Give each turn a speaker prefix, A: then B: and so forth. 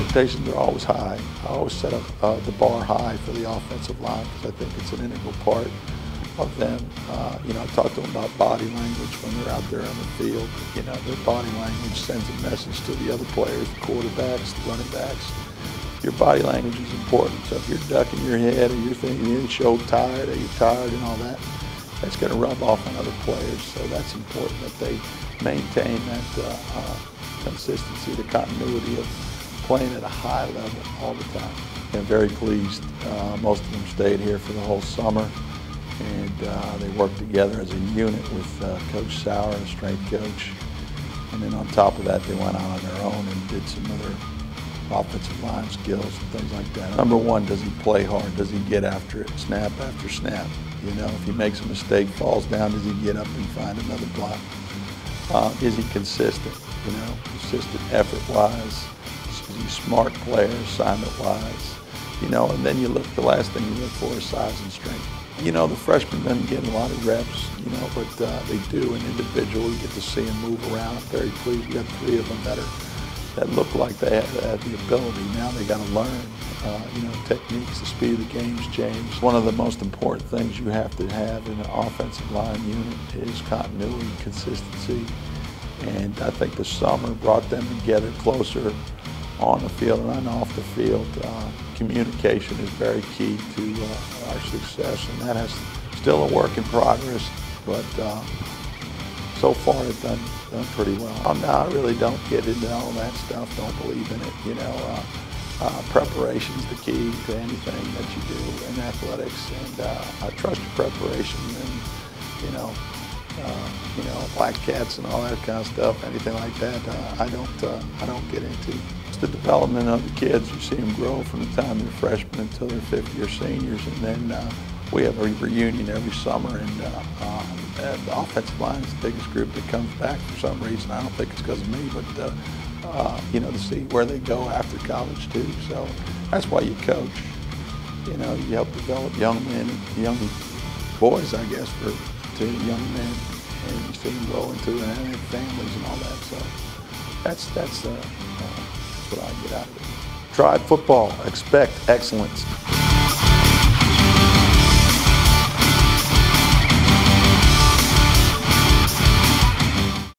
A: expectations are always high. I always set up the bar high for the offensive line because I think it's an integral part of them. I talk to them about body language when they're out there on the field. Their body language sends a message to the other players, the quarterbacks, the running backs. Your body language is important. So if you're ducking your head or you're thinking you show tired or you're tired and all that, that's going to rub off on other players. So that's important that they maintain that consistency, the continuity of playing at a high level all the time. I'm very pleased. Most of them stayed here for the whole summer, and they worked together as a unit with Coach Sauer, the strength coach. And then on top of that, they went out on their own and did some other offensive line skills and things like that. Number one, does he play hard? Does he get after it, snap after snap? If he makes a mistake, falls down, does he get up and find another block? Is he consistent? Consistent effort-wise. Is he a smart player, assignment-wise? And then the last thing you look for is size and strength. The freshman doesn't get a lot of reps, but they do, and individually you get to see them move around. I'm very pleased. We got 3 of them that look like they have the ability. Now they got to learn, techniques. The speed of the game's changed. One of the most important things you have to have in an offensive line unit is continuity, consistency. And I think the summer brought them together closer on the field and off the field. Communication is very key to our success, and that has still a work in progress, but so far it's done pretty well. No, I really don't get into all that stuff, don't believe in it. Preparation is the key to anything that you do in athletics, and I trust your preparation, and black cats and all that kind of stuff, anything like that, I don't get into. It's the development of the kids. You see them grow from the time they're freshmen until they're fifth-year seniors, and then we have a reunion every summer, and the offensive line is the biggest group that comes back for some reason. I don't think it's because of me, but to see where they go after college too. So that's why you coach. You help develop young men, young boys, I guess, to young men, and you see them grow into and have families and all that. So that's what I get out of it. Try football. Expect excellence.